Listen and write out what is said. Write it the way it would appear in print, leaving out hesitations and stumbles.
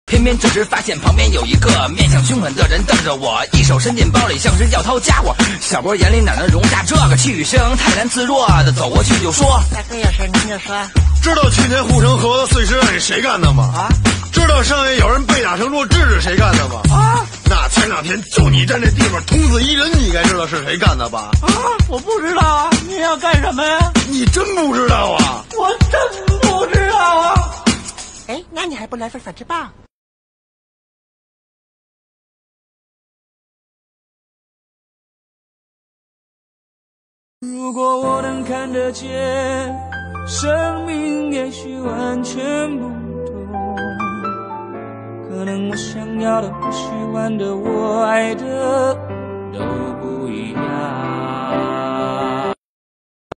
偏偏这时发现旁边有一个面相凶狠的人瞪着我，一手伸进包里像是要掏家伙。小波眼里哪能容下这个气宇声，泰然自若的走过去就说：“ 大哥有事您就说。 知道去年护城河碎尸案是谁干的吗？ 啊？ 知道上月有人被打成弱智是谁干的吗？ 啊？ 那前2天就你站这地方捅死一人，你应该知道是谁干的吧？ 啊？我不知道啊，您要干什么呀？ 你真不知道啊？ 我真不知道啊。哎，那你还不来份反制棒？ 如果我能看得见，生命也许完全不同。可能我想要的、不喜欢的、我爱的都不一样。